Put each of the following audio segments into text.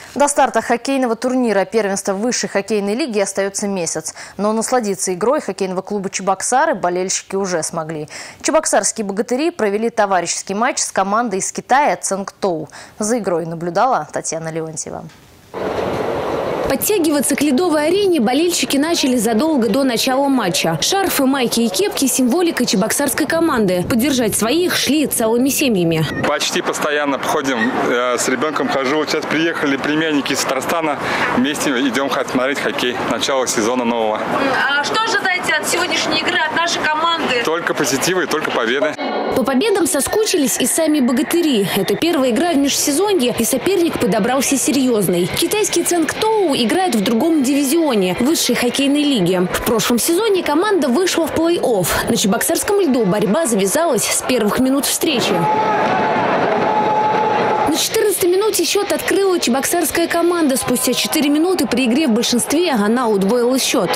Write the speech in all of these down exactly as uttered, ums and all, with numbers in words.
До старта хоккейного турнира первенства высшей хоккейной лиги остается месяц. Но насладиться игрой хоккейного клуба «Чебоксары» болельщики уже смогли. Чебоксарские богатыри провели товарищеский матч с командой из Китая «Цинктоу». За игрой наблюдала Татьяна Леонтьева. Подтягиваться к ледовой арене болельщики начали задолго до начала матча. Шарфы, майки и кепки – символика чебоксарской команды. Поддержать своих шли целыми семьями. Почти постоянно ходим, э, с ребенком хожу. Сейчас приехали племянники из Татарстана. Вместе идем смотреть хоккей. Начало сезона нового. А что ожидаете от сегодняшней игры, от нашей команды? Только позитивы и только победы. По победам соскучились и сами богатыри. Это первая игра в межсезонье, и соперник подобрался серьезный. Китайский «Цинктоу» играет в другом дивизионе высшей хоккейной лиги. В прошлом сезоне команда вышла в плей-офф. На чебоксарском льду борьба завязалась с первых минут встречи. На четырнадцатой минуте счет открыла чебоксарская команда. Спустя четыре минуты при игре в большинстве она удвоила счет.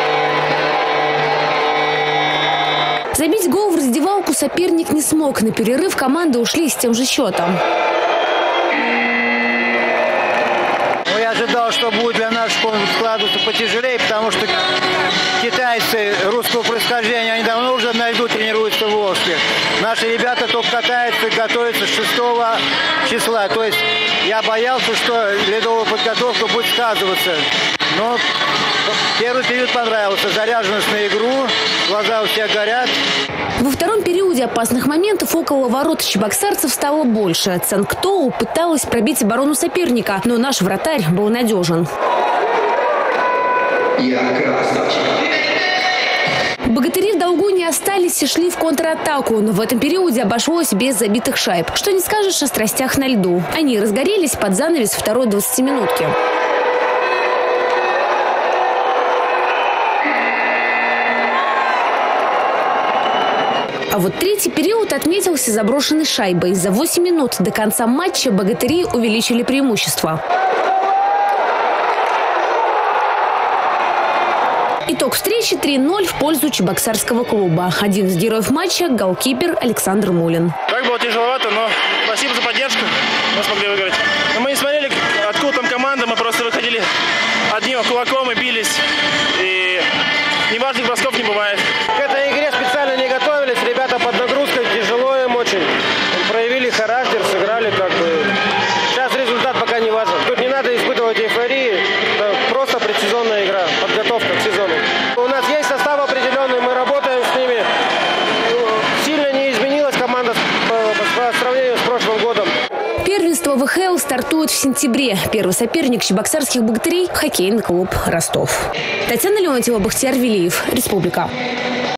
Забить гол в раздевалку соперник не смог. На перерыв команды ушли с тем же счетом. Я ожидал, что будет для наших команд складываться потяжелее, потому что китайцы русского происхождения, они давно уже на льду тренируются в Волжске. Наши ребята только катаются и готовятся с шестого числа. То есть я боялся, что ледовая подготовка будет сказываться. Но первый период понравился. Заряженность на игру, глаза у всех горят. Во втором периоде опасных моментов около ворот чебоксарцев стало больше. Цинктоу пыталась пробить оборону соперника, но наш вратарь был надежен. Богатыри в долгу не остались и шли в контратаку, но в этом периоде обошлось без забитых шайб. Что не скажешь о страстях на льду. Они разгорелись под занавес второй двадцатиминутки. А вот третий период отметился заброшенной шайбой. За восемь минут до конца матча богатыри увеличили преимущество. Итог встречи три ноль в пользу чебоксарского клуба. Один из героев матча – голкипер Александр Мулин. Так было тяжеловато, но спасибо за поддержку. Мы смогли выиграть. Но мы не смотрели, откуда там команда. Мы просто выходили одним кулаком и бились. И неважных бросков не бывает. К этой игре специально не готовились. Ребята под нагрузкой, тяжело им очень. Проявили характер, сыграли как бы. Сейчас результат пока не важен. Тут не надо испытывать эйфории. Это просто предсезонная игра, подготовка к сезону. У нас есть состав определенный, мы работаем с ними. Сильно не изменилась команда по сравнению с прошлым годом. Первенство вэ ха эл стартует в сентябре. Первый соперник чебоксарских богатырей – хоккейный клуб «Ростов». Татьяна Леонтьева, Бахтияр Велиев, Республика.